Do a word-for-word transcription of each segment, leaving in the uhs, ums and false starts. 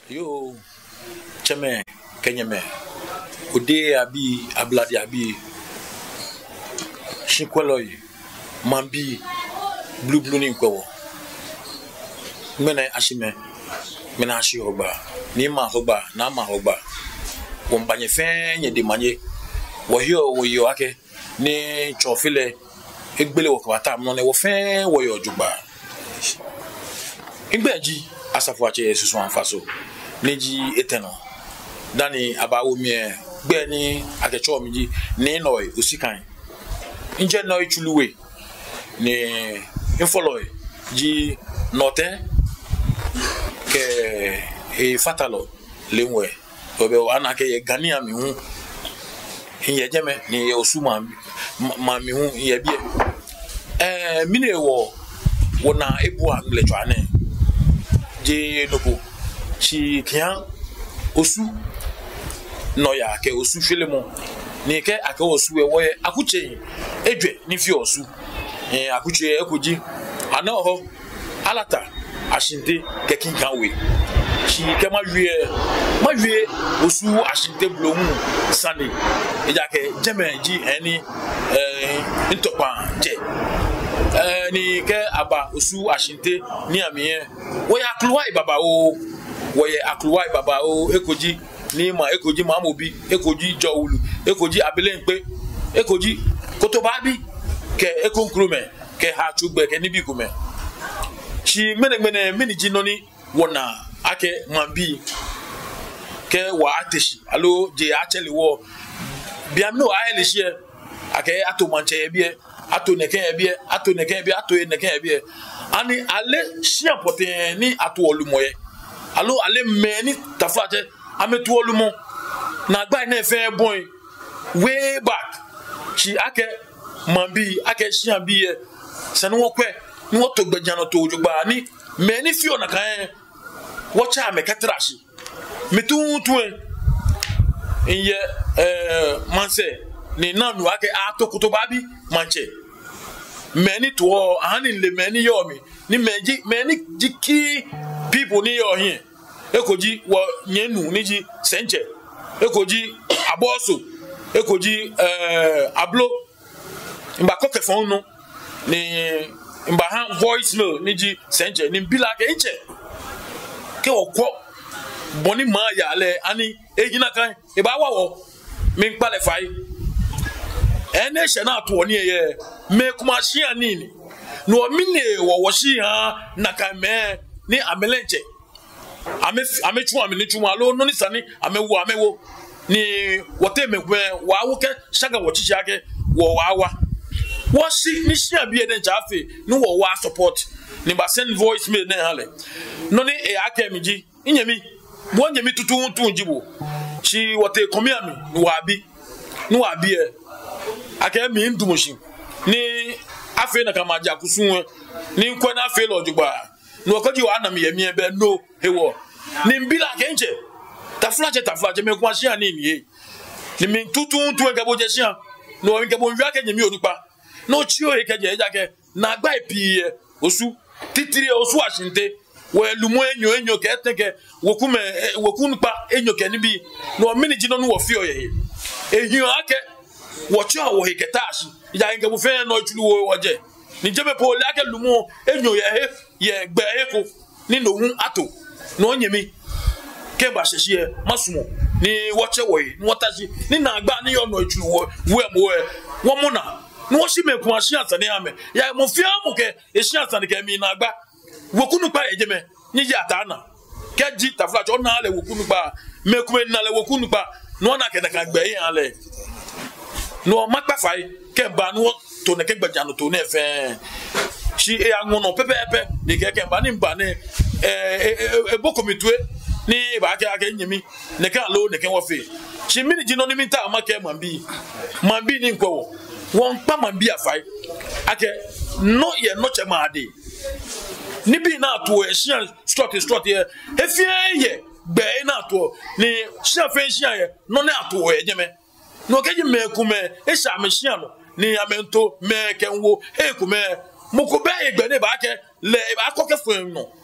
Yo, cheme, kenyeme. Ode abi, abladi abi. Shikwaloy, mambi, blue blue ni kwa. Mena ashime, mena ashi hoba. Ni ma hoba, na ma hoba. Wombanye fen ye de manye. Wo yo wo yo ake ni chofile egbele wo kwata mo ne wo fen wo yo juba. Igbeji asafo ache susu anfaso. Neji eteno dani abawo mi gbe ni akecho mi ji ni noy osikan nje noy chuluwe ni infoloy ji note ke e fatalo lenwe obe wana ke ye gania mi hu ye jeme ni osuma ma mi hu ye bie eh mine wo wona ebu angle twane je noko chi kian osu no ya ke osu filemo ni ke ake osu e wo akuche edwe ni fi osu eh akuche ekoji ana ho alata ashinte ke kinkan we chi ke ma wie ma wie osu ashinte blomu sane eja ke jeme ji eni eh ntopa je eh ni ke aba osu ashinte ni amiye wo ya kluwa ibaba o woye akluwai baba o ekoji ni ma ekoji ma mobi ekoji jowulu ekoji abelenpe ekoji kotobabi ke ekonkrume ke ha chugbe ke nibi kume chi mene mene mini jinoni wona ake mambi ke wa ateshi alo je acheli wo biam no ayele hie ake ato manche ebie ato neken ebie ato neken ebie ato neken ebie ani ale hia poten ni ato olumoye allo ale meni tafate ametu olumo na gba na efe boy way back chi ake mambi ake shian biye sanu wo kwe ni wo to gbejano to ojugba ni meni fio na kan wo cha me katrashi metu tuen inye eh manse ni nanu ake atokuto babi manche meni to ani le meni yomi ni meji meni jiki people ni yo hin ekoji wo nyenu niji senche ekoji aboso ekoji eh ablo mba koke fon no ni mba ha voice no niji senche ni bila ke nche ke okwo boni ma ya le ani ejina kan e ba wawo mi npale fai ene she na to oni ye me kuma shi anini no mine wo wo shi ha na kan me ni amelenche ame ame chu ame ni chu alo no ni sani ame wo ame wo ni wote me gbe wa wo ke shaga wo chichi ake wo wa wa wo si ni shi abi eden jafe ni wo wa support ni ba send voice mail na hale no ni e ake mi ji nyemi bo nyemi tutu tu njibo chi wote komi ami ni wa bi ni wa bi e ake mi ndumushi ni afi na kama ja kusun ni nkwa na afi lo jugba no koji wa na me yemi ebe no hewo ni mbila kenche taflaje taflaje me kwa shia ni ni ni mi tutu tu engabo je shia no engabo nwa ke nyemi onupa no chio e keje eja ke na gba epi osu titiri osu ashinte we lumo enyo enyo ke teke wokume wokunpa enyo ke ni bi no mini jino no wo fio ye ehio ake wo cho wo heketashi ya engabo fe no chulu wo woje ni jeme pole ake lumo enyo ye ye gbe eko ni no hun ato no nyemi ke ba hye masumo ni woche wo ni wotaji ni na agba ni yono echu wo we mo we wo mo na ni wo shi meku ahye asane ame ya mo fia mo ke ehye asane ke mi na agba wokunu pa ejeme ni ya ta na ke ji tafla jo na le wokunu pa meku me na le wokunu pa no na ke na ka gbe yin ale no makpa fai ke ba no to ne ke gbaja no to ne fe shi e anwono pepepe ni ke ke ba ni mba ne eh e boko mitwe ni ba ke ake nyimi ne ka lo ne ke wo fe shi mini jino ni minta amake mambi mambi ni nko won pa mambi afai ake no ye no chema ade ni bi na to e shian strut strut ye e fie ye gbe na to ni shian fe shian ye no na to e nyeme no ke ji me kume e sha me shian no ni amento me kenwo e kume moko be egbe ne ba ke le ba ko ke fun no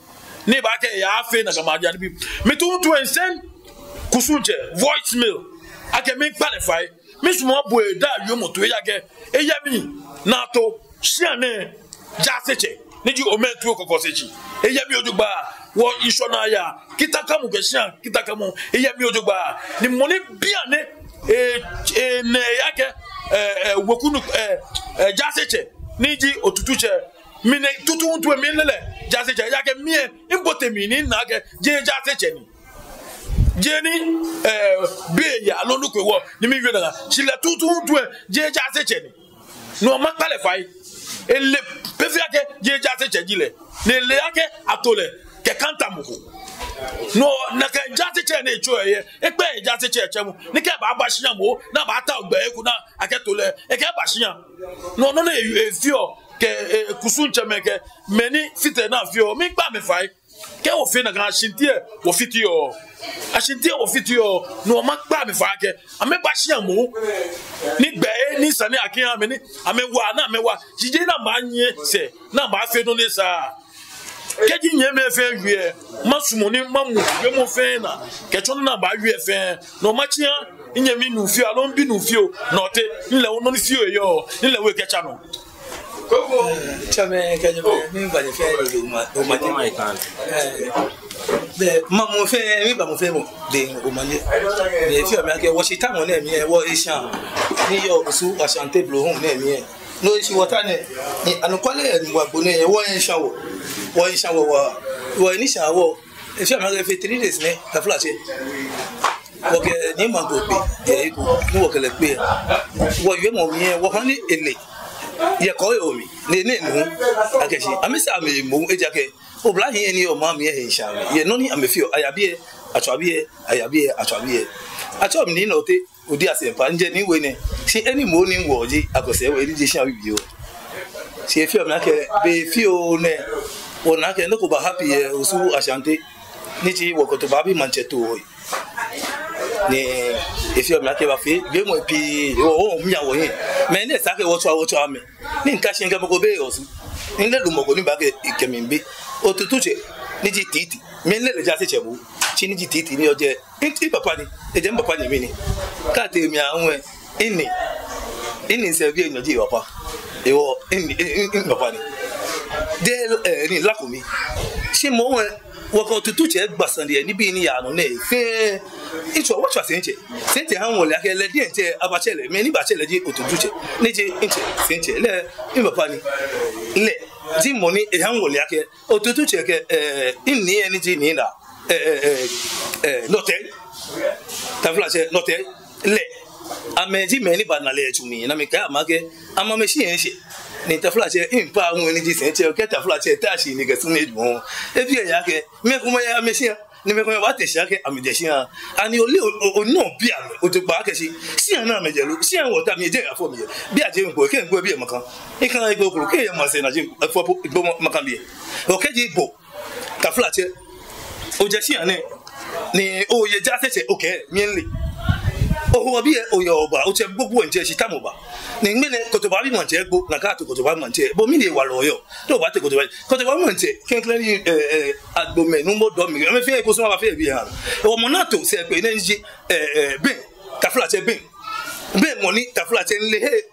ne ba ke ya afi na kama adia bi me to to send kusunche voicemail ake me qualify me sumo boy da yo moto ya ke e ya mi na to siane jaseche ni ji o metu kokosechi e ya mi ojugba wo isona ya kitakamu ke sian kitakamu e ya mi ojugba ni money biane e e ne ya ke eh wokunu eh jaseche ni ji otutuche mine tutu ntu mi lele jaseche ya ke mi impote mi ni na ke je jaseche ni jeni eh be ya lonu ko wo ni mi wi na sile tutu ntu je jaseche ni no ma qualify ele pefia ke je jaseche jile ne le yake atole ke kanta muko no na ke jaseche ne cho ye e pe jaseche chemu ni ke ba ba shiyan mo na ba ta ogba eku na aketole e ke ba shiyan no no na e fio ke kusunche meke meni fite na fio mi gba me fai ke o fi na kan shintie wo fiti o ashintie wo fiti o no ma gba me fa ke ame ba shiyan mo ni gbe ni sani akiyan me ni ame wa na me wa jije na ma nye se na ma fe no le sa keji nye me fe wie masumo ni mamu be mo fe na ke chon na ba wie fe no ma chia nye mi nu fio alo bi nu fio no te nle wo no ni fio yo nle we ke cha no chame ke ni ba ni fe o ma ni kan de mamu fe mi ba mo fe mo de o ma ni de fio mi ake wo shi ta mo na mi e wo asian ni yo su asante blo hon na mi e no isi water ne ni anukwale ni wa bone e wo en shawo wo en shawo wa wo ni shawo e fi amage fe three days ne ta flash wo ke ni ma go pe e ko ni wo kele pe wo ye mo mi e wo han ni ele ye ko yo mi ne ne nu akeshi amisa me mo e jake o bla hin ni o ma mi e sha me ye no ni amefio ayabie atwabie ayabie atwabie atwa mi ni no te odi asempa nje ni we ne si any mo ni woji akose we ri jisha bibio si e fio na ke be fio ne wona ke no ko ba happy e usu asante ni ji wo ko to ba bi mancheto o ni e fio na ke ba fi be mo pi o o mi awo yin me ne sa ke wo twa wo twa me ni nka shin ke mo ko be osu ni le lu mo ko ni ba ke ikemimbi otutuche ni ji titi me le le ja se chebu chini ji titi ni oje nti papa ni eje papa ni mi ni ka te mi awon ini ini se bi enyo ji papa ewo ini papa ni de eh ni lakomi se mo won wo ko tutuche gbasan de ni bi ni ya no ne fe itu what was senche senche han wo le ake le die nche abachele me ni bachele ji otutuche ni ji nche senche le ni papa ni le ji mo ni e han wo le ake otutuche ke eh ini eni ji ni na eh eh eh note ta flash note le ameji me ni banale chumi na me ka amake ama me shi ense ni ta flash in pa won ni ji senche o ke ta flash ta shi ni ke sun e dun e bi e ya ke me kuma ya me shi ni me kuma ba te shi ke amide shi ani o le o no bi ame o to gba ke shi si an na me je lu si an wo ta mi je afo mi je bi a je nko ke nko bi e makan e kan e go kuru ke ya ma se na je afo gbo makan bi o ke ji gbo ta flash o je si an ni o ye ja se se o ke mi nle o ho bi e o yo ba o che gbogbo nje si tamu ba ni ngbe ne ko to ba bi mo je gbo na ka to ko to ba mo je bo mi le wa lo yo to ba te ko to ba ko to ba mo je ken clearly eh eh agbo me nu mo do mi me fe ko so ma fe bi han o mo na to se pe ne nji eh eh ben ta fla che ben ben mo ni ta fla che nle he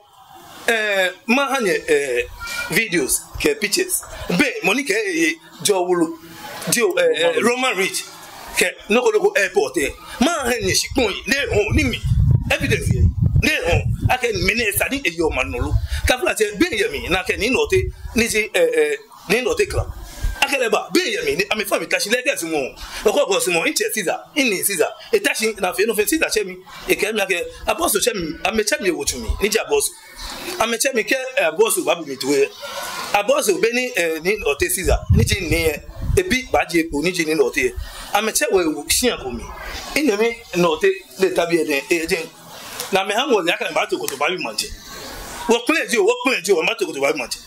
eh ma hanye eh videos ke pictures ben mo ni ke jo wulu jo eh Roman Rich ke no ko ko airport e ma hanye shikun le ho ni mi evidence ne ho ake minister ni e yo manolo ta fla che ben yemi na ke ni note ni ji eh eh ni note kla akele ba ben yemi ni ame fami tashi le ke si mo o ko ko si mo inche Caesar ini Caesar e tashi na fe no fe Caesar che mi e ke mi ake apostle che mi ame che mi wo tu mi ni ji apostle ame che mi ke apostle ba bi mi tuwe apostle be ni ni note Caesar ni ji ni e bi ba je ko ni ji ni note ame che we shian ko mi ini mi note le tabi e e je na me hango ni aka ba to ko to ba bi manje wo pele ji wo pele ji wo ma to ko to ba bi manje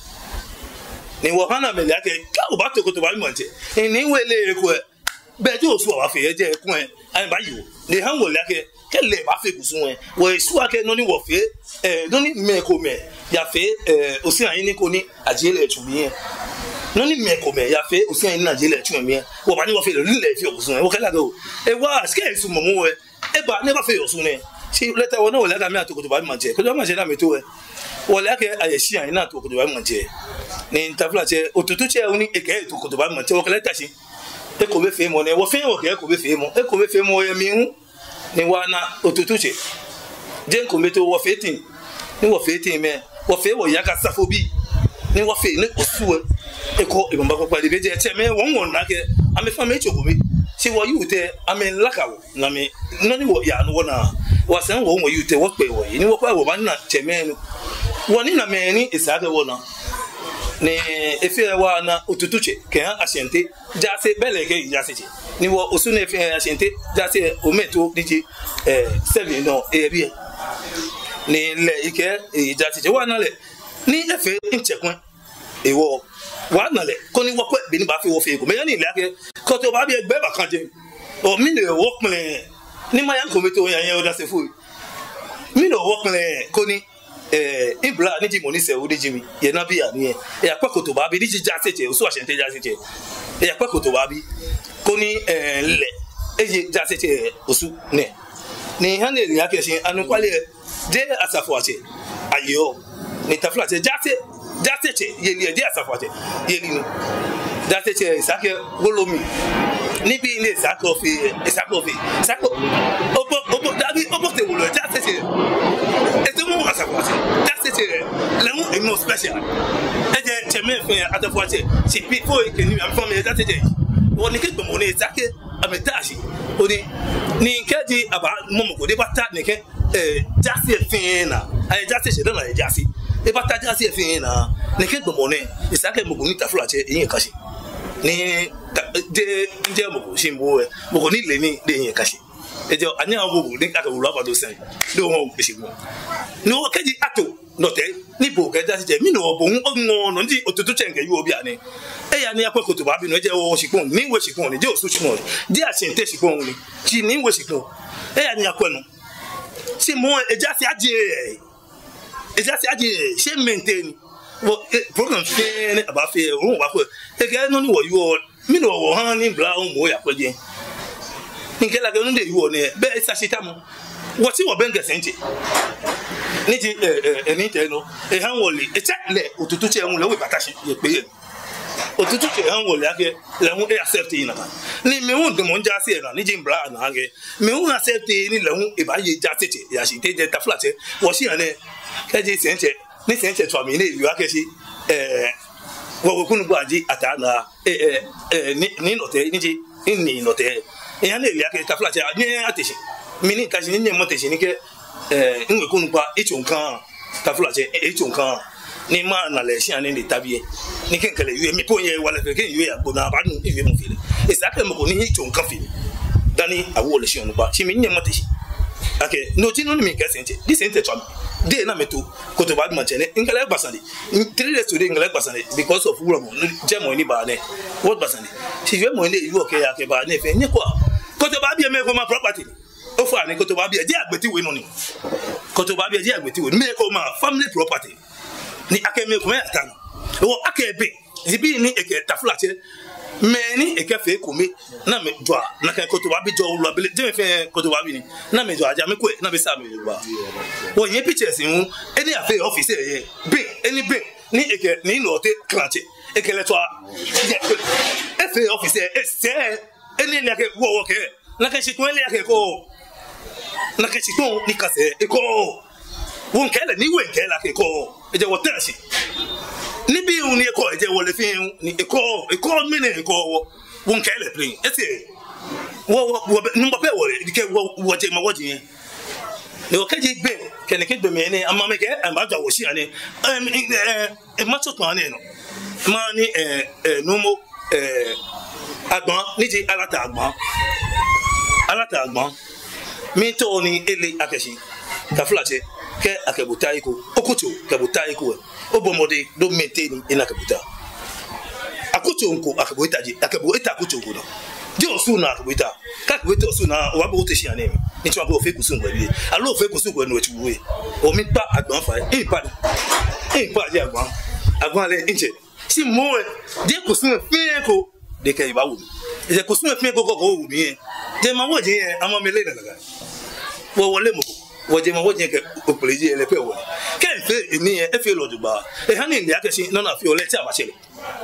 ni wo hana me le aka ka o ba to ko to ba bi manje ni we le ko be ji o su wa fe je kun e ai ba yi wo ni hango le aka ke le ba fe ku sun e wo su aka no ni wo fe eh no ni me ko me ya fe eh o si an ni ko ni ajele tu mi e non ni me ko me ya fe o sin na je le tu me wo ba ni wo fe le le fi o sun wo kala go e wa ske su mo mo e e ba ne ba fe o sun ne si le ta wo no le ga mi atokoto ba ma je ko ba ma je na me to e wo le ke aye si an na atokoto ba ma je ni tafla che otutu che oni e ke atokoto ba ma je wo kala ta si e ko be fe mo ne wo fe wo ke ko be fe mo e ko be fe mo ye mi hu ni wa na otutu che je ko me to wo fe tin ni wo fe tin me wo fe wo ya ka safobi ni wo fe ni osu e ko e bamba ko pa de be je che me won won na ke ame fa me choko mi si wo yu te ame lakawo na me no ni wo ya no na wo san wo wo yu te wo pe wo ni wo pa wo ba na che me no wo ni na me ni isaka wo na ni efe wa na otutuche ke ha asiente ja se bele ke ja se ni wo osu na efe asiente ja se o meto ni ji eh seven no e bi ni le ike e ja se wa na le ni efe nchekwan e wo wa na le ko ni wo pe bi ni ba fi wo fi ko me ni le ake ko to ba bi egbe ba kan je o mi le wo plen ni ma yan ko meto yan yan o da se fu mi le wo plen ko ni eh ibla ni ji mo ni se o de ji mi ye na bi ya ni e ya pa ko to ba bi ni ji ja se je o so asente ja se je e ya pa ko to ba bi ko ni eh le e ji ja se je o su ne ni han le ya ke sin anu kwale de asafo ase ayo ni tafla se ja se ja se je ye li de asafo ase ye li ni ja se je sake golomi ni bi ni sako fi sako fi sako obo obo dabi obo te wo lo ja se je that's it. Let me no special. I just cheme fe atafuache. Si people can you am from me that's it. Woni ke gbomo ni zake ametashi. Odi ni keji aba momo ko de bata ni ke eh jase fe na. Ai jase se na jase. E bata jase fe na. Ni ke gbomo ni isake mo ni tafuache yin kashi. Ni de de mo shimbo e. Mo ni le ni de yin kashi. Ejo anya wo ni aka wo aba do sen do won besimu no keji ato no te ni bo ke da je mi no bo ngon no ndi otutu chenge yu obi ani e ya ni akwa koto ba bi no je wo shikun ni wo shikun ni je osu shikun di asente shikun ni ti ni wo shikun e ya ni akwa no si mo eja si aje eja si aje se maintain wo program fe ni aba fe o wa ko e ke no ni wo yu mi no wo han ni bla o mo ya ko je ngela ke nde iwo ne be sashita mo wo ti wo benga sente ni ti eh eh ni te no e han wole e che le otutu che hun le we patashi ye pe otutu che han wole ake le hun e accept ina ni me hun de mo nja se na ni jin bra na ake me hun accept ni le hun e ba ye ja tete ya shi te je ta flat che wo si ane ke ji sente ni sente twa mi ni yu ake si eh wo wo kunu gba ji ata na eh eh ni ni no te ni ji ni no te e ya le ya ke ta flat ni atesi mini ka ni mo tesi ni ke eh nwe kunu pa ichun kan ta flat e ichun kan ni ma na le si ani ni tabie ni ke kele yu mi po ye wala ke ke yu ya gbona ba nu iwe mo file e sa ke mo ko ni ichun kan file dani awo le si onu pa si mi ni mo tesi ake no ti no ni mi ke sente di sente twa de na meto ko to ba ma chene ngale gbasande three days today ngale gbasande because of wuro mo je mo ni ba ne what gbasande si je mo ile yu o ke ya ke ba ne fe ni kwa ko to ba bi me ko ma property o fa ni ko to ba bi je agbeti we no ni ko to ba bi je agbeti we me ko ma family property ni ake me ko me atan o ake be zibi ni eke taflache me ni eke fe ko me na me dwa na kan ko to ba bi jo lu abele je me fe ko to ba bi ni na me jo aja me ko na be sa me ba wo yen pictures hu eni afe office ye be eni be ni eke ni no te clanche eke le to efe office e se eni ni ake wo wo ke na kan shi ko ele ake ko na ke chiton ni kase e ko won kele ni wen kele ake ko e je wo tansi ni bi un ni ko e je wo le fin ni e ko e ko mi ni ko wo won kele play e se wo wo ni mo pe wo di ke wo wo je ma wo je ni o ke je gbe ke ni ke gbe mi ni ama me ke e ma ja wo si ani e ma to tan ni no ma ni eh eh no mo eh agbon ni ti alata agbon alata agbon mi to ni ele akeshi ka flache ke akebuta iko okucho kebuta iko obomode do maintain ina kebuta akucho nko akebuta ji akebuta akucho nko no di osuna akebuta ka akebuta osuna wa bo te shiane mi ni ti wa bo fe kusun gbe bi alo fe kusun gbe no etuwe o mi pa agbon fa e pa e pa ji agbon agbon ale nje si mo de ko sun fe ko de ke ba wu e ko sun fe ko ko ko wu mi de ma wo je amo me le daga wo wole mo wo je ma wo je ke o pleji ele pe wo ke fe ni e fe lo duba e ha ni ndi akesi no na fi o le ti abachele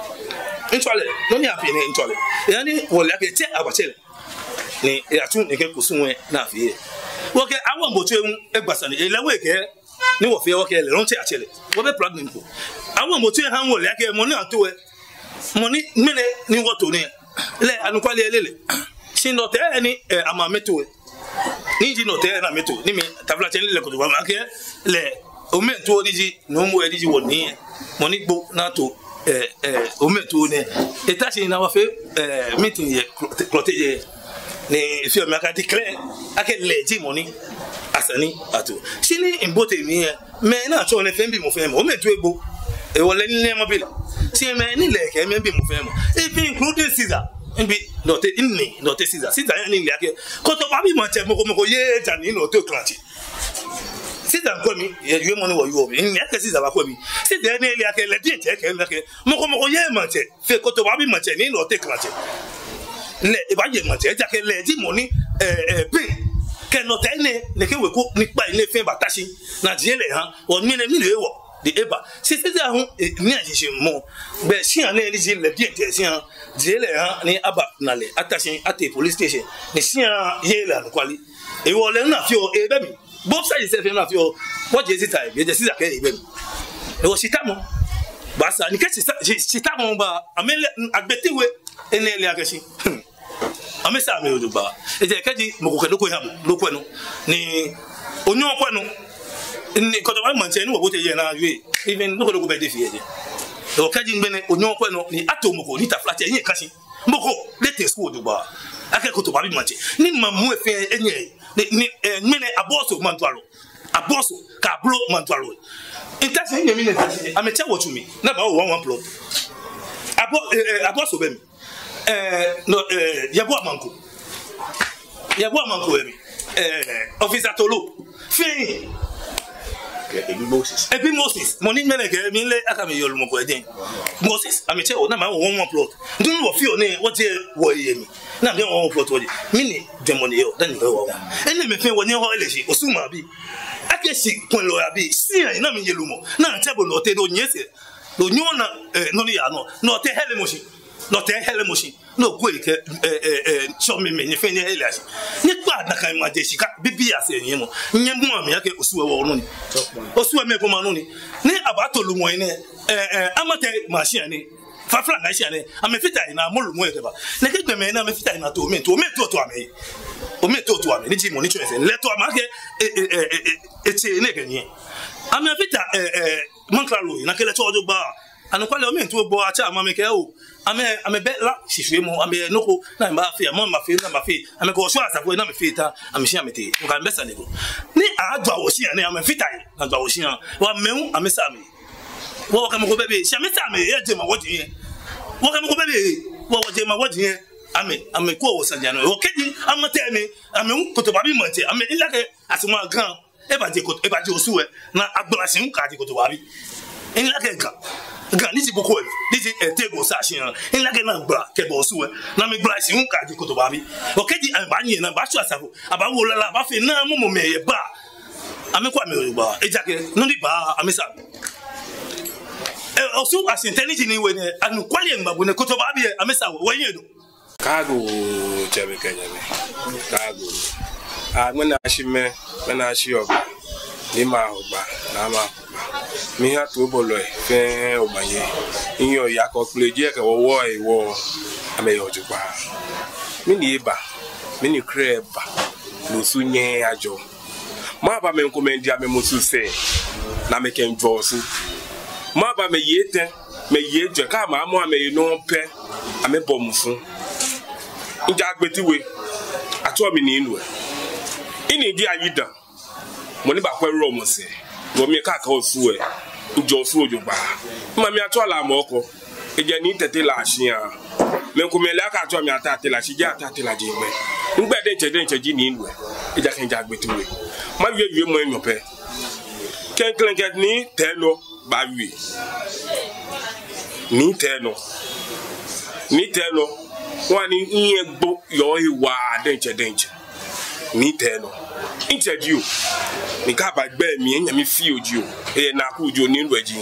ntwale no ni afi ni ntwale e ha ni wo le aketi abachele ni e atun ni ke ko sun na fi wo ke awon bo tu e gbasa ni e lewe ke ni wo fi wo ke le ron ti achele wo be pregnant ko awon bo tu e ha wo le ake mo ni ato e mo ni mene ni wo to ni le anu kwale elele sin no te ni ama meto ni ji no te na meto ni mi tabla chen le ko do ma ke le o meto ni ji no mo e ji wo ni mo ni gbo na to eh eh o meto ni e ta se na wa fe eh meeting ye protege ni fi o ma ka declare ake le ji mo ni asani ato sini imbote mi me na cho ne fe bi mo fe mo o meto egbo e wo le ni mo bi si me ni le ke me bi mo fe mo even including Caesar nbi note inni note Caesar Caesar ni le ake ko to ba bi mo che mo ko mo ko ye ja ni no to klanti Caesar ko mi ye yue mo ni wo yu obi ni ake Caesar ba ko mi Caesar ni le ake le di che ke le ake mo ko mo ko ye mo che fe ko to ba bi mo che ni no te klanti le e ba ye mo che ja ke le di mo ni eh eh pe ke note ni ne ke we ko ni pa ile fe batashi na die le han o mi ne mi le wo de eba c'est ça on ni agisse mo be si an ni ji le bien te si an je le han ni aba na le attaché à tes police station ni si an ye la ko ali e wo le na fi o e be mi both sides se fe na fi o what je sit time je sit ka e be mi e wo sita mo ba sa ni ke sita mo ba amele agbete we ene le agesi ame sa me o do ba e je ke ji mo ko ke do ko ya lo ko no ni onyo ko no ni ko to ba man che ni wo bote ye na yue even no ko do ko be de fi ye o ka ji ngbe ne onyo ko no ni atomo ko ni ta flat yin kashi mboko let us go do ba ake ko to ba bi man che ni mamu efe enye ni ni ne aboso man twalo aboso ka bro man twalo ita se nyemi ne tashi ame che wo chumi na ba one one plot abo aboso be mi eh no eh yabo amanko yabo amanko be mi eh officer tolo fin ebi Moses ebi Moses money mele ke mi le aka mi yolu mo ko edin Moses ami che o na ma one one plot ndun wo fi o ni wo je wo ye mi na mi one plot wo je mi ni demoni yo dan ni wo wa ene me fe wo ni ho ele si osuma bi ake si kun lo abi si an na mi yelu mo na te bo lo te do nyese lo nyo na no ni ya no no te hele mo si no te hele mo si no ko ke eh eh so mi me ni fe ni hele asi ni pa na kan ma de sika bibi ase yin mo nye mu am ya ke osuwe wo no ni osuwe me ko ma no ni ni abato lu mo ni eh eh amate machine ni fa fra na sia ni amefita ina mo lu mo e ba ne ke gbeme na amefita ina to me to me to to ame o me to to ame ni ji mo ni choose le to ama ke eh eh eh ti ne ke ni amefita eh eh manklalo na ke le to ojo ba anu kwale o me to gbo acha ama me ke o ame ame be la sifie mo ame noko na mba fi mo ma fi na ma fi ame ko so asafo na me fi ta ame shi ame te nka mbesa ne go ni adwa wo shi na ame fita na adwa wo shi wa mehu ame sa me wo ka mo ko bebe shi ame sa me e je ma wo din wo ka mo ko bebe wo wo je ma wo din ame ame ko wo san jano wo keji ame te me ame ko to ba bi mo te ame ila ke asuma gan e ba je ko e ba je osuwe na agbara sin ka je ko to ba bi ila ke gan gan ni ti boko e ni ti e tego sa shin in la ke na gba ke bo su e na mi gba si un ka di ko to ba bi o ke di an ba yin na ba su asafo aba wo la ba fe na mo mo me ye ba ame kwa me o ba e ja ke no di ba ame sa e o su asintenity ni we ni anu kwali ngba bu ne ko to ba bi ame sa wo yin do kago chebe kenya me kago a mo na shi me me na shi oba ni ma oba na ma mi ha to bolo e fe obaye inyo ya ko pleje ke wo wo e wo ame yo jupa mi ni eba mi ni kreba lo sunye ajo ma ba me nkomendi ame musu se na me ken josu ma ba me yete me yeje ka ma mo ame no pe ame bomufu nja agbetiwe ato mi ni inu ini di ayida mo ni ba pe ro mo se wo mi ka ka osu e njo osu ojo ba ma mi ato ala mo ko eje ni tete la asian me ko me la ka ato mi ata ate la si je ata ate la je me ngbe de nche de nche ji ni inu e eja ken ja agbetiwe ma wie wie mo enyo pe ken klen ket ni te lo ba wi ni teno ni teno wani iye gbo yo iwa denche denche ni teno interview ni ka ba gbe mi enya mi fi oji o e na ku oji ni nwaji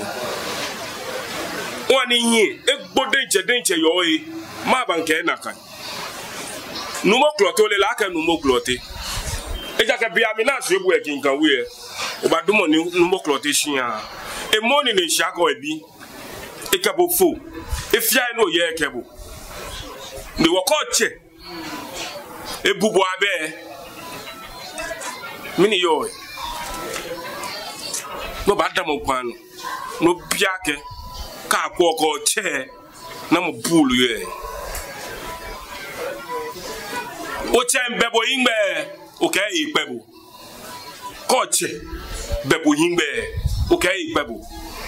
wani iye egbo denche denche yo e ma ba nke na kan numo kloto le la ka numo klote eja ka bia mi na so ebu e kin kan we e o ba dumo ni numo klote hia e moni ne hia ko ebi e ka bo fo e fia no ye kebo ni wo ko che e bubu abe mini yo no ba da mo kwanu no bia ke ka ko ko che na mo bulu ye o che mbebo yingbe o ke ipebo ko che bebo yingbe o ke ipebo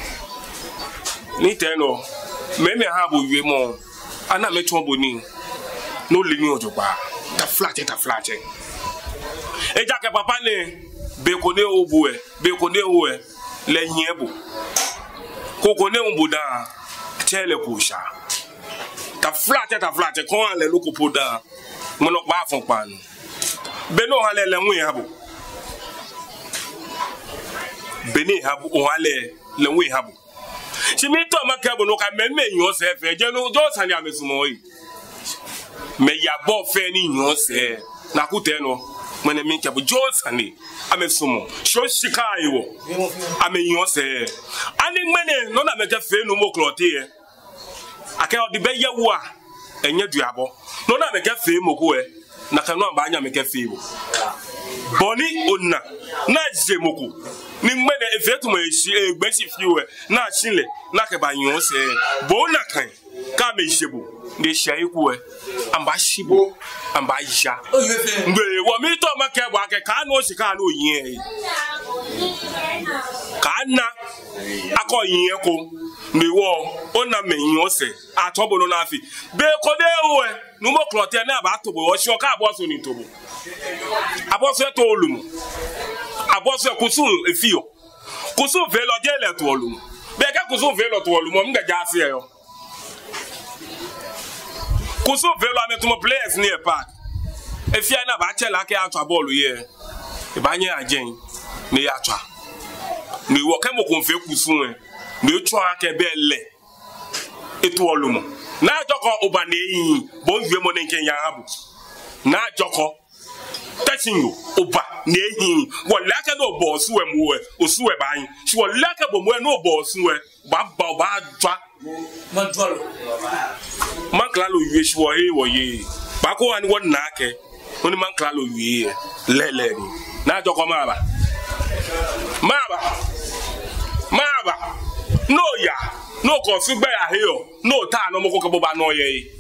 ni teno me me ha bo yue mo ana me tuo boni no le ni ojo pa ta flat ta flat e ja ke papa ne be ko ne obu e be ko ne o e le yin ebo ko ko ne obu da chele ko sha ta flat ta flat ko an le lo ko po da mo no pa fun pa nu be no ha le le wi ha bo be ni ha bo o ha le le wi ha bo si mi to ma ke bo no ka me me yin se fe je no jo san ya mesumo yi me ya bo fe ni yin se na ku te no mo ne mi ke bo jo san ni amesumo sho shika iwo ame yin se ani mene no na me ke fe no mo klote e ake o di be ye wo a enye duabo no na me ke fe mo ko e na kanu amba anya me ke fe wo boni onna na je moku ni mene efetu mo eshi egbe si fi we na shinle na ke ba yin se bo na kan ka me shebu de shai ku e amba shibo amba isha ngbe wo mi to ma ke bo ake ka no si ka no yin e ka na akọ yin ko ni wo ona me yin se atobo no na fi be ko de wo e nu mo klote na ba tobo wo sho ka bo so ni tobo aboso to olumu aboso kusun efio kusun ve lo je le to olumu be ka kusun ve lo to olumu mga ja se yo kusun ve lo ametumo players ni e park efia na ba che la ke atwa ball ye e ba nye ajen ni atwa ni wo ke mo kun fe kusun e ni twa ke be le eto olumu na joko oba na yin bo nwe mo ne nken ya habu na joko Tashingo, Oba, Nehi, what lack no boss who am we, or swear by, she will lack a bomb no boss who were Baba Mantrolo. Manclalo, you wish were ye, were ye. Bako and one nake, only Manclalo ye, Lele, now Jocomaba. Maba, Maba, no ya, no cause by a hill, no time, no more no ye.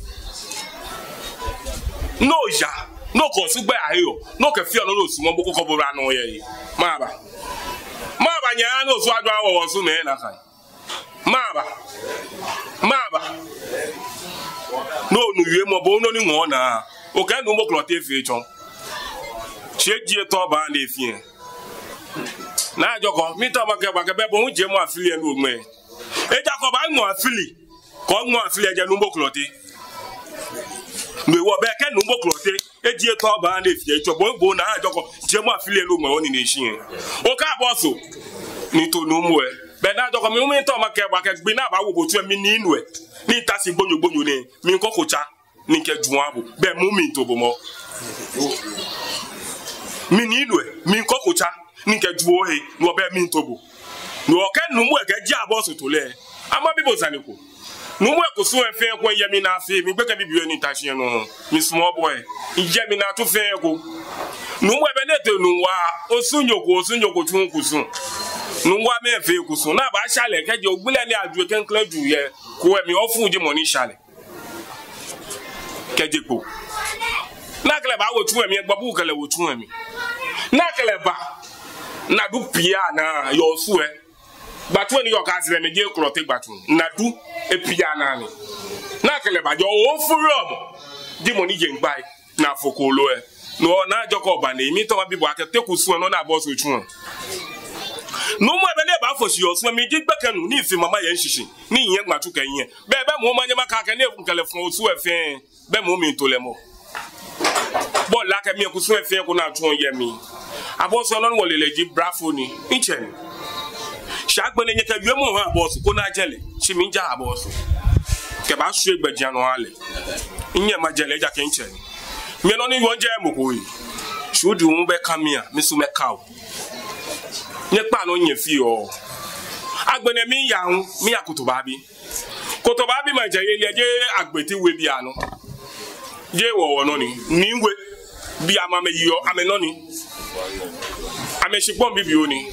No ya. No cause by a hill, no can feel no small book of Rano ye. Maba Maba Yano Swadra or Sumena. Maba Maba No, no, you are more no more now. Okay, no more clotte feature. Check your top and if you now, Jocko, meet up a cababon, Jim affiliate with me. A Jacob, I'm more affiliate. Call more affiliate and no more clotte. Me wo be ke no moklote e die to ba na fie to bo bo na ajoko jemu afile lo mo ni nation o ka boso ni to no mu e be na ajoko mi mi to ma ke ba ke gbi na ba wo bo tu mi ni inu e ni ta si gbonyo gbonyo ni mi nko kocha ni ke juan abo be mu mi to bo mo mi ni inu e mi nko kocha ni ke juo he no be mi to bo no ke no mu e ke ji aboso to le ama bibo saniko no mo ko so efe ko yemi na afi mi gbeke bibio ni tashin no mi small boy yemi na to fe ko no mo ebe na te no wa osunyoko osunyoko tun kusun no wa me fe kusun na ba sale ke je ogbule ni aju ke nkla ju ye ko emi ofun je money sale ke je ko na kele ba wo tun emi egba bu kele wo tun emi na kele ba na du pia na yo su e Batu ni yoka sile me je klote batu na du e pia na ni na kele ba jo o furo di moni je ngbai na fokolo e no na joko ba na mi to ma bibo ake teku su no na boss otun no mo be le ba fo si oso mi di gbeka nu ni fi mama ye nhihyi ni yen gbatu kan yen be be mo manya maka ka na efun telefon osu efen be mo mi to le mo bo la ka mi ku so efen ko na tun ye mi aboso no wo le le ji brafo ni nchen shagbe ne nyeka wie mo ha aboso ko na jele chi mi ja aboso ke ba su egbaja no ale nye ma jele ja ke nchen mi no ni wo je mo ko yi shudi wo be kamia mi su me kaw nye pa no nye fi o agbene mi ya hun mi akutuba bi kutuba bi ma je ye je agbeti we bi anu je wo wo no ni ni we bi ama me yo ame no ni ame shipon bi bi oni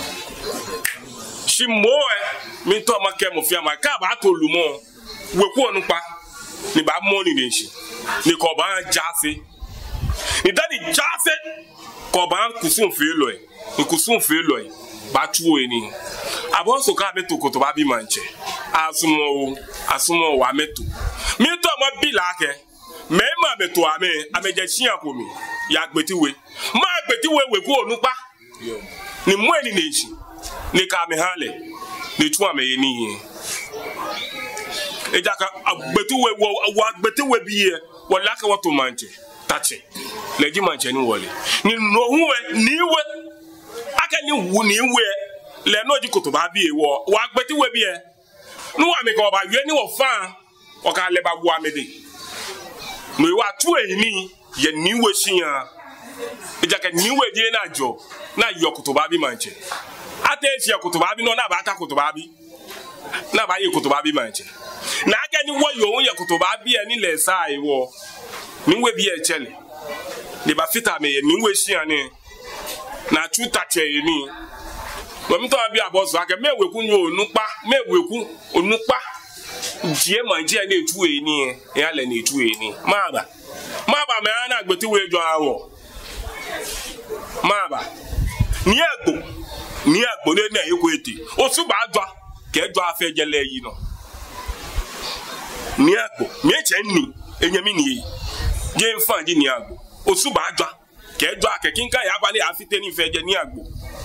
shi mo e mi to ma ke mo fi ama ka ba to lu mo we ku onu pa ni ba mo ni den shi ni ko ba jase ni dani jase ko ba kusun fi lo e ikusun fi lo e ba tu e ni abo so ka be to ko to ba bi manche asumo asumo wa meto mi to mo bi la ke me ma be to ame ameje chian ko mi ya gbeti we ma gbeti we we ku onu pa ni mo eni neji ni ka me hale ni tu ame ye ni e jaka gbeti we wa gbeti we bi ye wala ka wa to manche tache leji manche ni wole ni no hu we ni we aka ni wu ni we le no ji koto ba bi e wo wa gbeti we bi e nu wa mi ko ba we ni wo fan o ka le ba bu amede me wa tu e ni ye ni we shian e jaka ni we je na jo na yo koto ba bi manche ate e koto ba bi no na ba ta koto ba bi na ba ye koto ba bi manche na aka ni wo yo ye koto ba bi e ni le sa e wo ni we bi e chele de ba fita me ye ni we shian ni na chu tache ye ni wo mi to bi aboso aka me we ku ni onupa me we ku onupa je manje na etu e ni e ale na etu e ni ma ba ma ba me na agbeti we jo awo ma ba ni agbo ni agbo le na eko eti osu ba adwa ke jo afa jele yi no ni agbo mi eche ni enyami ni je nfa ji ni agbo osu ba adwa ke jo akekinka ya ba le afite ni fe je ni agbo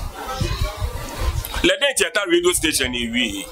le den theater radio station ni wi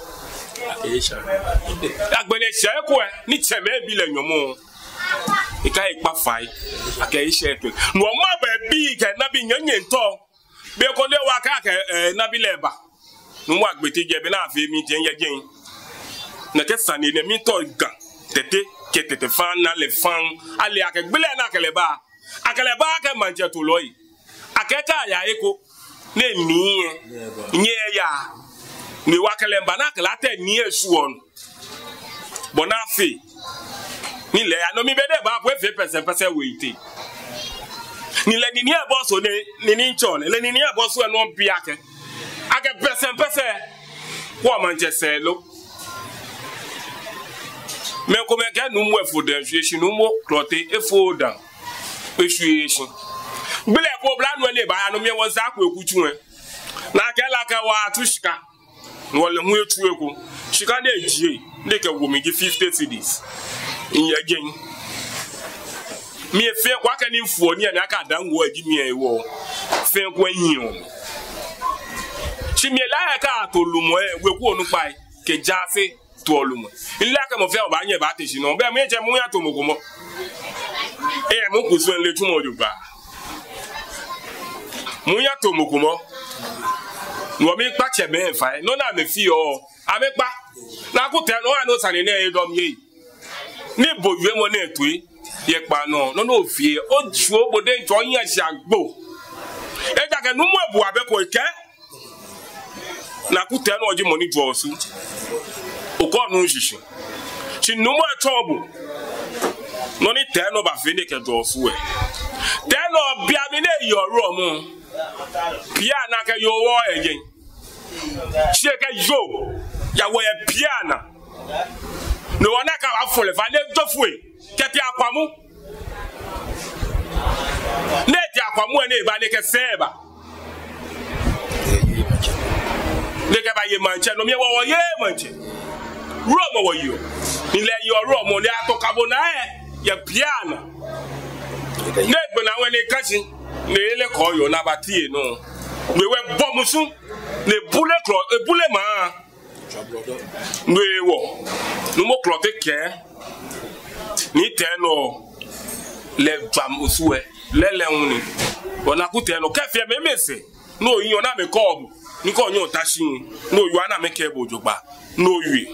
agbene se ko e ni cheme bi le nyomo ika ipa fai aka ise to no ma ba bi ke na bi nyanye nto be ko le wa ka ke na bi leba no wa gbeti je bi na afi mi tin ye gen na ke sane ne mi to gan tete ke tete fan na le fan ale aka gbele na kele ba akele ba ke manje to loyi akeka ya eko ne ni nye ya ni wa kele ba na kele ate ni esu on bonafi ni le ya no mi be de ba po efe pese pese we ite ni le ni ni abo so ne ni ni ncho le ni ni abo so no bi ake ake pese pese wo manje se lo me ko me ke nu mu efo de hwe nu mo klote efo dan ehwe shi gbele ko bla no le ba ya no me won za ko ekutu en na ke la ka wa atushika no le hu etu eku shika de ejie de ke wo mi gi fifty cedis in ye gen mi e fe kwa ka ni mfuo ni na ka dan wo agi mi e wo fe kwa yin o chi mi la ka to lumo e we ku onu pai ke jase to lumo illa ka mo fe o ba yin ba te shi no be mi je mu ya to mo ko mo e mo ku so le tu mo ju ba mu ya to mo ko mo no mi pa che me fa no na me fi o a me pa na ku te no anu sane na e dom ye ni boyue mo na eto ye pa no no no fie o ju obode njo yin ase agbo e ja ke nu mu ebu abe ko ike na ku te no oji mo ni ju osu o ko nu shishi chi nu mo etobu no ni te no ba fe ni ke ju osu e te no bia mi na yoro mu piana ke yo wo ejen chi ke yo ya wo e piana no wana ka wa fole va le dofue ke ti akwamu ne ti akwamu ene ba le ke seba le ke ba ye manche no mi wo ye manche ro mo wo yo ni le yo ro mo le atokabo na e ye piano ne gbe na wele kachi ne le ko yo na ba tie no we we bomusu le boule clo e boule ma no ewo no mo clote ke ni teno le jam osuwe le le unni ona ku teno ke fie me mese no yin ona me ko ni ko yin ta shin no yu ana me ke bojogba no yue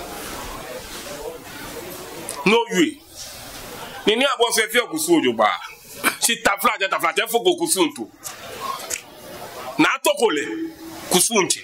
no yue ni ni abo se fie okusu ojogba si tafla je tafla je foko kusuntu na tokole kusunche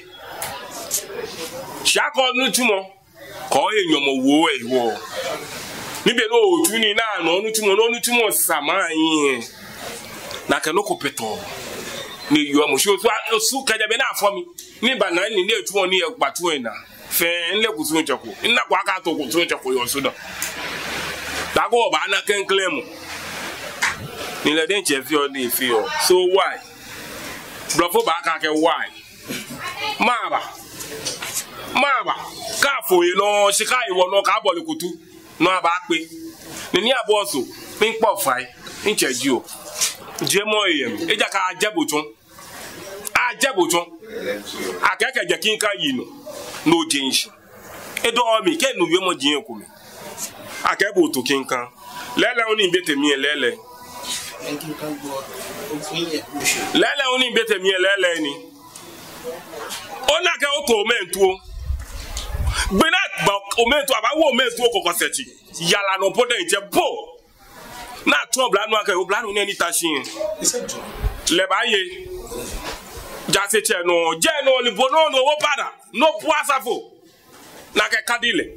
shako nutumo ko eyan mo wo ewo nibe no otu ni na no nutumo no nutumo sama yin na ke no kopeto ni yo mo so su kaja be na afomi ni ba na ni na etu oni egbatu ina fe nle kusunche ko ina kwa ka to kusunche ko yo so do da go ba na ken claim ni le den che fi o ni fi o so why blofo ba ka ke why maba maba ka fo yi no sika iwo no ka bole kutu no aba pe ni ni aboso pin po fai in cheji o je mo yem eja ka ajabotun ajabotun akeke je kin ka yi no no jinshi edo mi ke nu we mo jin ko mi akebo to kin kan lele oni bete mi lele lele oni bete mi lele ni ona ke o to mentu gbena gba o mentu aba wo mentu o kokko sechi yala no poden je bo na trouble anu ake o blanu ni tashin le baye jase che no je no ni bono no wo pada no puasafo na ke kadile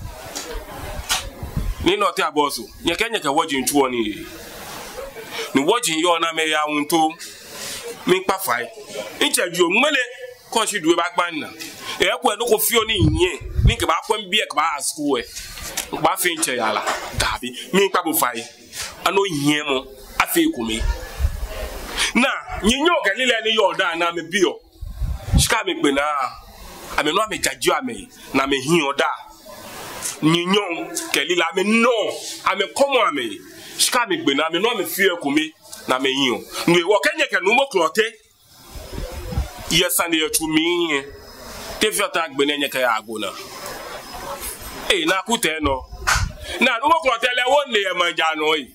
ni no te aboso nye kenye ke wojin tuo ni ni wojin yo na me ya unto mi pa fai nche ju mele ko si duwe ba gban na e ko no ko fio ni yin ni ke ba kwam bi e ke ba school e ba fe nche yala gabi mi pa bo fai ano yin mo afi ku mi na nyinyo ke lile ni yo da na me bio shika me gbe na ame no ame jaju ame na me hin oda nyinyo ke lile ame no ame komo ame shika me gbe na ame no ame fie ku mi na me yin o nwe wo kenye ke no mo klote yesande yetu mi te fiota gbe nenye ke agona eh na kute no na no mo klote le wo ne e manja no yi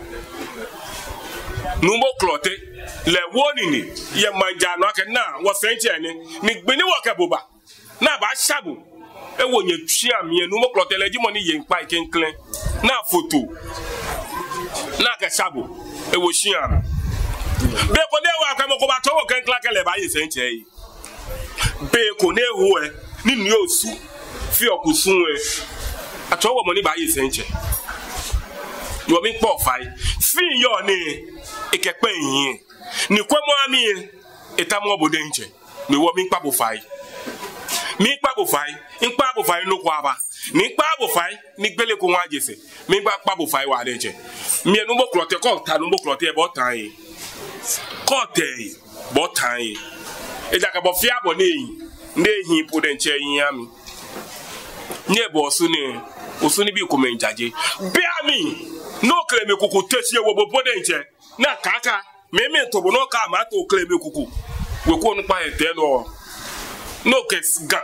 no mo klote le wo ni ni ye manja no ke na wo fenche ni ni gbe ni wo ke boba na ba shabu e wo nye twa mi no mo klote le jimo ni ye npa ikenklen na photo na ke shabu e wo shian be ko de wa ka mo ko ba to wo kenkla ke le ba ye fenche yi be ko ne hu e ni ni osu fi okusun e ato wo mo ni ba ye fenche yo mi po fai fi yo ni ikepe yin ni kwa mo ami eta mo bodo nche mi wo mi pa bo fai mi pa bo fai in pa bo fai no kwa ba ni pa bo fai ni gbele ko wa jese mi pa pa bo fai wa de nche mi enu mo klote ko ta no mo klote e bo tan yi ko te yi bo tan yi e ja ka bo fi abo ni yin ne hin po de nche yin ami ni e bo su ni osu ni bi ko men jaje be ami no kleme kuku tesie wo bo de nche na kaka me me to bo no ka ma to kleme kuku we ko no pa ete no no kesga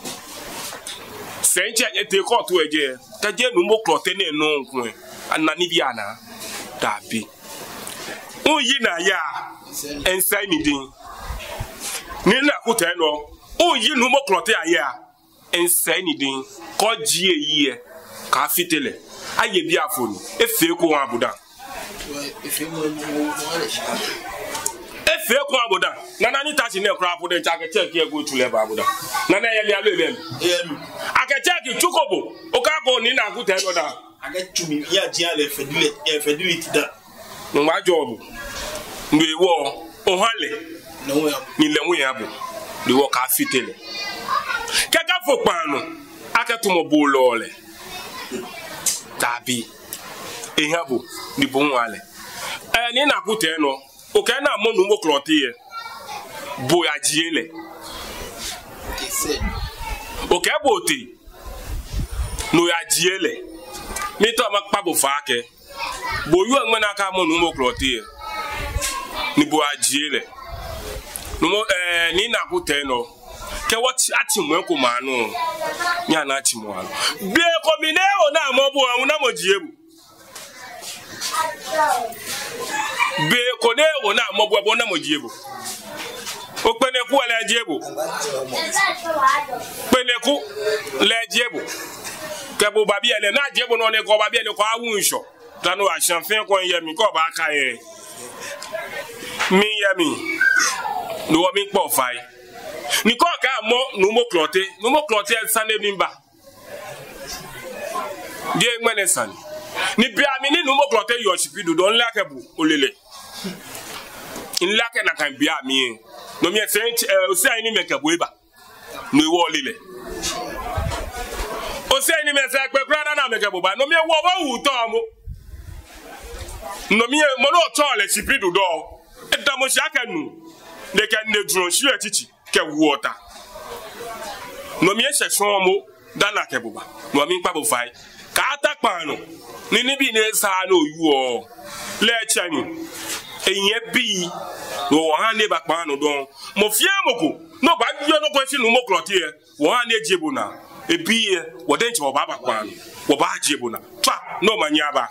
senche ete ko to eje ta je nu mo klote ne no nkun anani bi ana tabi oyi na ya ensai ni din ni na ku te no oyi nu mo klote aya ensai ni din ko ji eyi e ka fitele aye bi afoni efe ko wan abudan efe mo mo efe ko abudan nana ni tachi ne kra abudan cha ke check e go tule ba abudan nana ye lia lo ebe elu ake check chukobo o ka go ni na ku te no da ake chumi ya ji ale fedile e fedility da ngba job ngbe wo o hale no ya ni le won ya bo de wo ka fitele keka fo panu ake tumo bo lo le tabi ehabo ni bon wale eh ni na kute no o ke na mo nu mo klote ye bo ya jiele o ke bo ti no ya jiele mi to ma pa bo fa ke bo yu an na ka mo nu mo klote ye ni bo ya jiele no mo eh ni na kute no ke what ati mo ko ma no nya na ati mo ano be ko mi ne o na mo bo an na mo jiebu be ko ne o na mo bo na mo jiebu o pene ku la jiebu pene ku la jiebu ke bo babi ele na jiebu no ne ko babi ele ko awun so tanu a chanfin ko yemi ko ba ka ye mi yemi no wo mi po fai ni ko ka mo no mo cloté no mo cloté sane nimba die ngmene san ni bia mi ni no mo cloté yo chipidu don la ke bu olele in la ke na kan bia mi no mi se o se ni me ke bu eba no wo olele o se ni me se pe kra na me ke bu ba no mi wo wo wu to mo no mi mo no to le chipidu do e da mo shaka nu de kan ne dron shi etichi ke water no mi ese so mo dana ke buba no mi pa bo fai ka ata panu ni ni bi ne sa no yu o le chani eyin bi wo han ne ba panu don mo fie moko no ba yo no kwesi no mo kloti e wo han ne jebu na e bi e wo den che wo ba ba panu wo ba jebu na twa no manya ba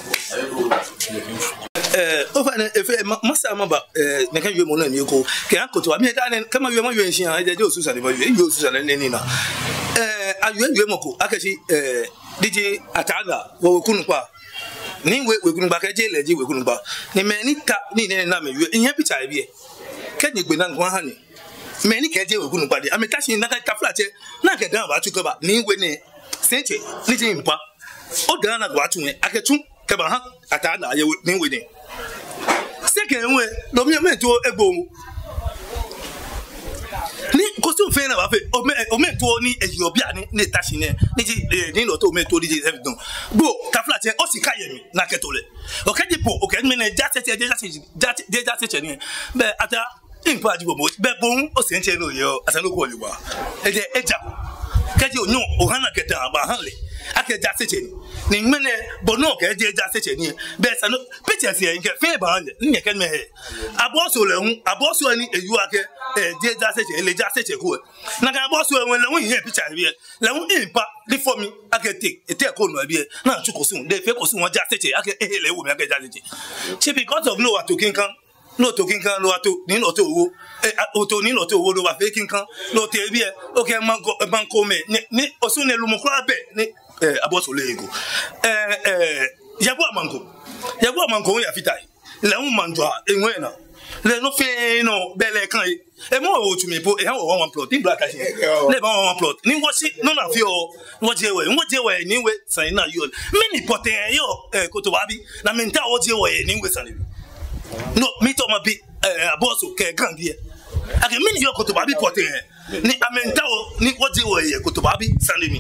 eh ofa na efe masa ma ba eh na kan yue mo na mi ko ke an koto mi da ne kama yue ma yue nsin a je osu sale ba yue yue osu sale ne ni na eh ayue yue mo ko akashi eh dj ataga wo kunu kwa ni we we kunu ba ka je leji we kunu ba ni me ni ta ni ne na me yue ihe picture bi e ke ni gbe na nkan ha ni me ni ke je we kunu pa de ameta shin na ka ta flat e na ke dan ba tu ko ba ni we ne senche ni je mpa o dan na gwa tu e aketu ke ba ha ataga ye ni we ne second we do mi me to egbo mu ni ko so fe na ba fe o me o me to ni eyo bia ni ni tashi ne ni ji ni lo to me to di seven don bo ka flat e o si kaye mi na ketole o ka di po o ka mi na ja tete ja tete ja ja tete ni be ata impa ji bo be bon o se nche no yo ata no ko liwa e je eja ka ji onyo o hana keta ba han le ake ja tete ni mene bono ke je ja tete ni be sa no picture se nke fe ba han ni ke me he aboso le hu aboso ni eyu ake eh je ja tete le ja tete ko na ka aboso e le hu ihe picture bi le hu impa di for mi ake take e take ko no bi na chu ko sun de fe ko sun won ja tete ake eh le wu mi ake ja tete che because of no to kinkan no to kinkan lo ato ni no to wo eh oto ni no to wo lo ba fe kinkan lo te bi e o ke man ko man ko me ni osun ne lu mo kra be ni eh aboso le ego eh eh yabo amanko yabo amanko ya fitai le un manjo enwe na le no fe no bele kan e mo o tu mi po e han wo one plot in black ashi le ba one plot ni wo si no na fi o wo je we wo je we ni we san na yo mini poten yo eh ko to ba bi na menta wo je we ni we san no mi to ma bi eh aboso ke gan bi ake mini yo ko to ba bi poten ni amenta o ni wo je we ko to ba bi san ni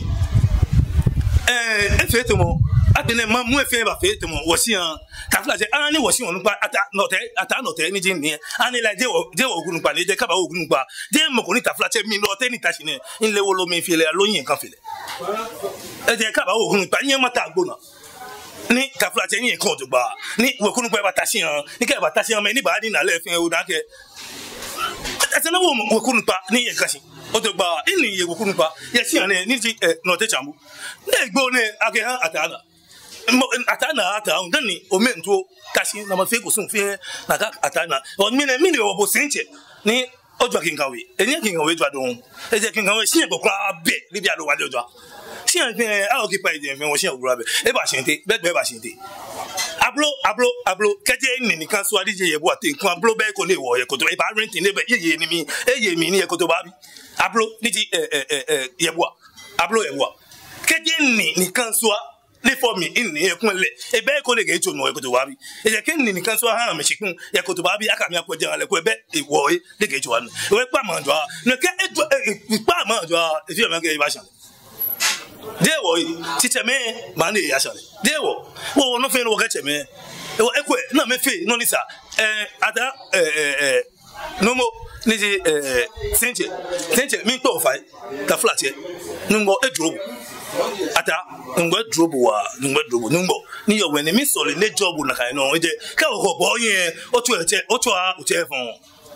eh effectivement atene ma mu efe ba fe temo wo si an ka fla je ani wo si won pa ata no te ata no te ni je ni ani la je wo je wo ogun pa ni je ka ba ogun pa je mo ko ni ta fla che mi no te ni ta si ne in le wo lo mi fi le lo yin kan fi le e je ka ba ogun pa yin ma ta gbona ni ka fla che yin kan to gba ni wo kun pa ba ta si an ni ka ba ta si an me ni ba ni na le fin o da ke atene wo wo kun pa ni yin kan si o to gba ini ye wo kun pa ye si an ni ji no te chambu ne gbo ne ake han ata atana ata ndani omento kashi na mafe ko sun fe na ka atana o mi ne mi ne o bo senche ni ojo kinkawe eni kinkawe jo adon e je kinkawe sin ko kra be li bi ado wa de ojo sin fe a o ki pa ide fe won sin ogura be e ba sinte be gbe ba sinte ablo ablo ablo keje ni ni kan so adije ye bo ate kan ablo be ko le wo ye ko to e ba rent ni be ye ye ni mi e ye mi ni ye ko to ba bi ablo ni ti eh eh eh ye bo ablo ye bo keje ni ni kan so le for me in ni ekun le e be ko le ge to no e ko to wa bi e je ken ni kan so ha me sikun e ko to ba bi aka mi apo je ale ko e be e wo e le ge to wa no e pa ma jo no ke e pa ma jo e fi ma ke ba shan de wo ti che me ma ni ya shan de wo wo no fe no ke che me e wo e ko na me fe no ni sa eh ada eh eh no mo ni ji eh senche senche mi to fa ka flat e no mo e dro ata ngwe drobo wa ngwe drobo ngbo ni yo we ni mi so le ne job na kan no je ka o bo yen o tu e che o tu a o che fun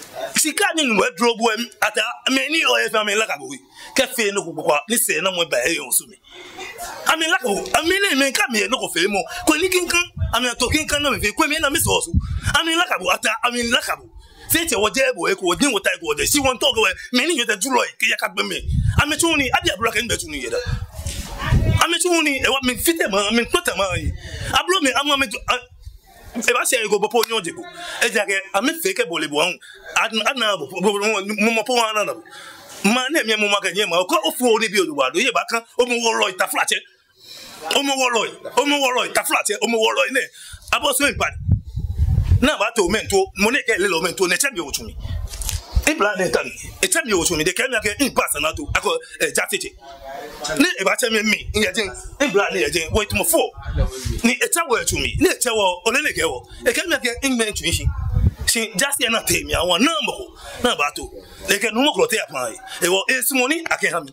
si ka ni we dro bo am ata me ni o e fa me la ka bo ke fe no ko kwa ni se na mo ba e yon so me ami la ko ami ni me ka me no ko fe mo ko ni kin kan ami to kin kan na me fe ko me na me so so ami la ka bo ata ami la ka bo se che wo je bo e ko din wo tai ko de si won to ko me ni yo de dro e ke ya ka gbe me ami tu ni abi abro ka ni be tu ni ye da ami tu ni e wa me fite ma me tota ma yi abro me amma me e ba se go bo po nyon jibo e ja ke ami fe ke bo le bo an adna bo mo mo po an na ma na mi mo ma ka nye ma ko ofu oni bi oluwa do ye ba kan o mo wo lo ita flat e o mo wo lo o mo wo lo ita flat e o mo wo lo ne abo so ipa na ba to men to mo ne ke le lo men to ne che bi o tumi e bla ne tan e che mi o tumi de ke mi ke in pass na to ako e ja tete ne e ba che mi mi in ye jin e bla ne ye jin wo itumo four ni e che wo e tumi ne che wo o le ne ke wo e ke mi ke in men tumi shi si just na temi awon na mo na ba to le ke no mo kro te apan e wo e simoni ake ha mi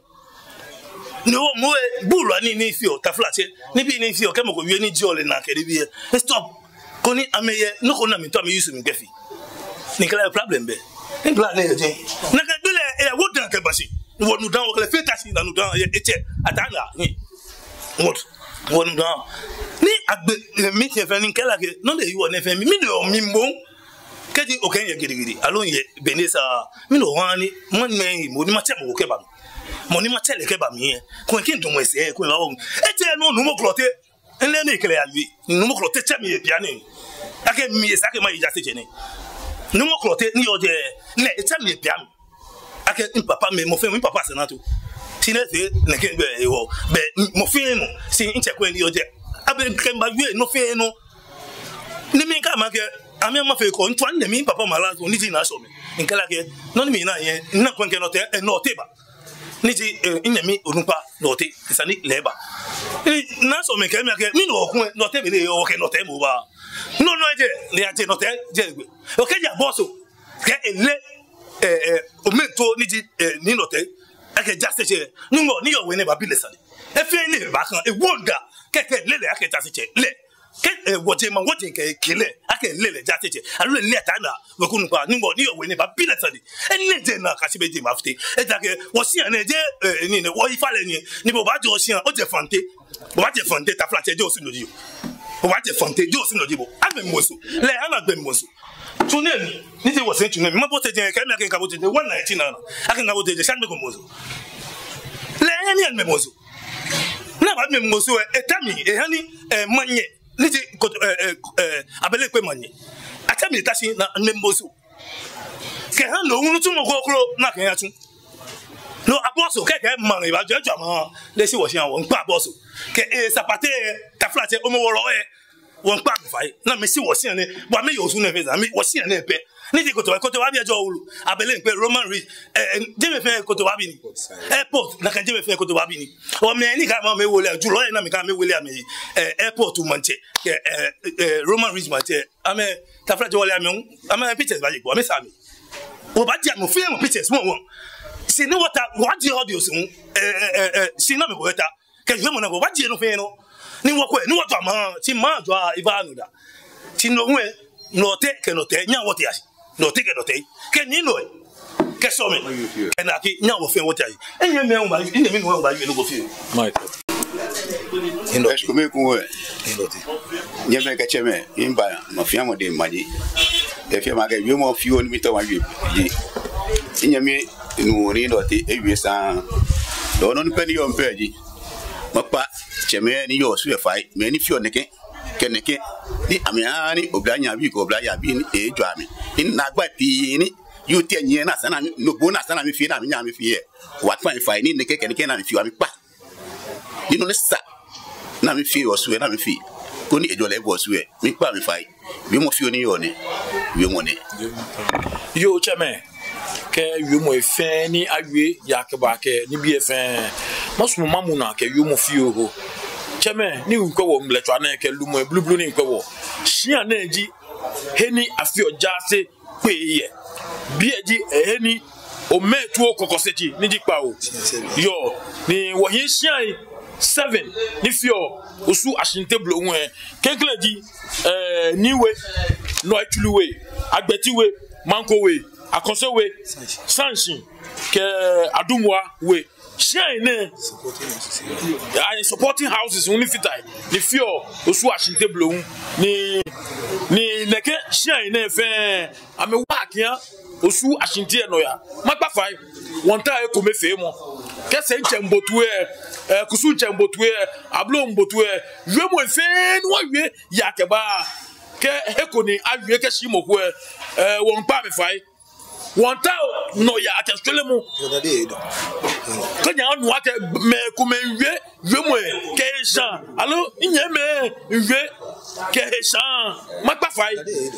no mo bulu ani ni fio ta flat ni bi ni fio ke mo ko wie ni jole na ke bi e stop ko ni ameye no ko na mi to mi use mi gefi ni kala problem be en plan ne je na ka bele e wo dan ke basi wo nu dan wo kala fe tasi na nu dan e che atanga ni what wo nu dan ni agbe mi te fe ni kala ke no de yo ne fe mi mi do mi mo kedi okenye gidigidi alon ye benesa mi no wani man me mo ni ma che mo ke ba mo ni ma che le ke ba mi e ko kin dun wese ko ba o e che no nu mo klote enle ni kele alwi nu mo klote che mi e piani ake mi e sake ma ija se che ni nu mo klote ni o je ne e che mi e piani ake in papa me mo fe mi papa se na to ti ne se ne ke be e wo be mo fe no si in che ko ni o je abe kemba wi no fe no ni mi ka ma ke ami ma fe ko ntwan ne mi papa mala so ni ti na so me nkala ke no ni mi na ye na ko nke no te no te ba ni ti nya mi onumpa no te isani leba na so me ke mi ke mi no kun no te be le o ke no te mo ba no no je le ate no te je gbe o ke ja boss ke ele eh eh o mento ni ti ni no te ake just che ni mo ni yo we ne ba bi le sani e fe ni ba kan e wonder ke ke le le ake just che le ke wote ma wote ke kile ake lele jate che alu le tana we kunu pa ningo ni owe ni ba bi le tani ene je na ka se beje mafte e ja ke wo si an je ni ne wo ifa le ni ni bo ba jo si an o je fante bo ba je fante ta flat je o si loji bo ba je fante je o si loji bo agbe moso le ana agbe moso tune ni ti wo se tune mi mo bo te je ke mi ake ka bo te one nineteen na ake ka bo te je san me ko moso le ni an me moso na ba me moso e tami e hani e manye niti eh eh abele kwe manye ata mi tashi na nemboso ke han lo unu tumo kokoro na ke yatun no aboso ke ke man e ba jojo ma le si wo si awon pa aboso ke e sapate ta flat e omo woro e won pa fai na me si wo si ne bo me yo su ne feza mi wo si ne pe niti ko to ko to wa bi ajo ulu abele pe Roman Reed eh je me fe ko to wa bi ni airport na kan je me fe ko to wa bi ni o me ni ka ma me wole ju lo e na me ka me wole am eh airport manche ke eh Roman Reed manche ame ta flat wole am ame pictures ba je ko ame sami o ba je mo film pictures mo won si ni what what the audio so eh eh si na me ko eta ke je mo na ko ba je no fe no ni wo ko ni wo to ma ti ma jo iba anu da ti no we no te ke no te nya wo ti asi no te ke no te ke ni no ke so me ke na ki nya wo fe wo ti asi enye me o ba enye me no ba yu no go fi Michael ino es come ku we nye me ke cheme imba ma fi amo de maji e fi ma ke yu mo fi oni mi to wa yu ji enye me no ri no te e wi sa do no pe ni yo mpe ji ma pa cheme ni yo su e fai me ni fi o ne ke keneke ni amiani oblanya bi ko oblanya bi ni e jo ami in na gba ti ni yu ti enye na sana no bo na sana mi fi na mi nya mi fi e what fine fine ni neke keneke na mi fi ami pa ni no ne sa na mi fi o su e na mi fi ko ni ejo le bo su e mi pa mi fai bi mo fi oni yo ni bi mo ni yo cheme ke yu mo efe ni awie yakeba ke ni bi efe masu mamu na ke yu mo fi o cheme ni nkwe wo mletwa na ke lumo blue blue ni nkwe wo shia na eji heni afio jase kweye bieji heni o metu okokoseji ni jipa o yo ni wo hin shia seven ni fio osu ashinte blo won kenkleji eh niwe no atuluwe agbetiwe mankowe akonso we sanction ke adumwa we shine ne I supporting houses only fitai ni fio osu ashinte blow ni ni neke shine ne fe ame wa kia osu ashinte no ya magba fai one time e come fe mo ke se nchembotu e kusu nchembotu e ablo mbotu e we mo fe no we ya ke ba ke hekoni awie ke shimo ko e won pa me fai one time no ya atestole mu kanya anu ake me kumenwe we mo ke shan allo nye me we ke shan magba fai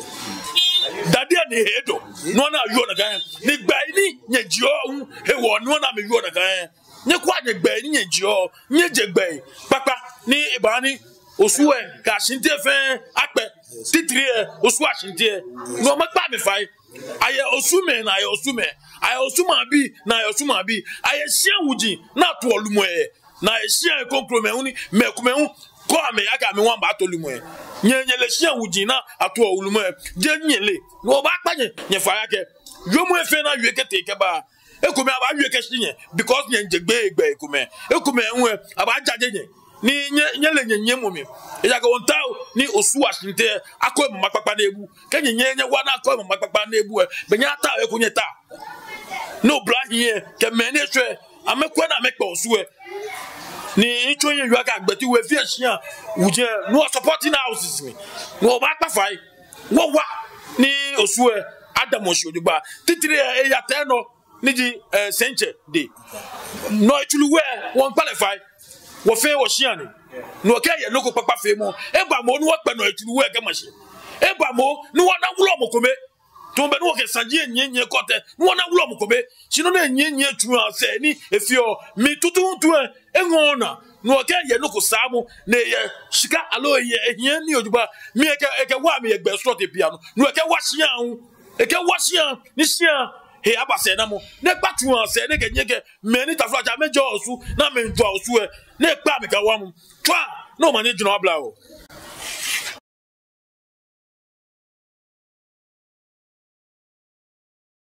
dade ani hedo no na yo na gan ni gba ni nye jio he wo no na me yo na gan nye kwa nye gba ni nye jio nye je gba papa ni ibani osu e ka shinte fe ape titri e osu ashinte no magba me fai aye osume na aye osume aye osuma bi na aye osuma bi aye hia wuji na to olumo e na aye hia konkrome uni me kume hu ko ame aga me wan ba to olumo e nyenye le hia wuji na ato olumo e je nyele no ba panye nye fara ke yomu efe na yue ke te ke ba ekume aba yue ke shinye because nye njegbe egbe ekume ekume hu aba jaje nye ni nyele nyenye momi eja ko ntao ni osu ashinte akọ mama papa na ebu kenye nyenye wa na akọ mama papa na ebu e benya ta e kunye ta no bla here ke mene hwe amekwa na mekpa osu e ni ichonye yu aka agbeti we fi ehia uje no supporting houses mi no ba pa fai wo wa ni osu e adamoshi odugba titire e ya te no ni ji senche de no itulu we won qualify wo fe wo shiani no ke ye loko papa fe mo e ba mo no wo pe no itulu we ke mashi e ba mo ni wo na wulo mo kome to be no ke sanje nyenye kote ni wo na wulo mo kome sino na nyenye tu ase ni efio mi tutu tu e ngona no ke ye loko samu na ye shika alo ye ehia ni ojuba mi e ke e ke wa mi e gbe so te piano no ke wa shian e ke wa shian ni shian he abase na mo ne patu ase ne ke nyeke meni taflaja mejo osu na me ntwa osu e ne pa me ka wa mu twa no ma ne juna bla o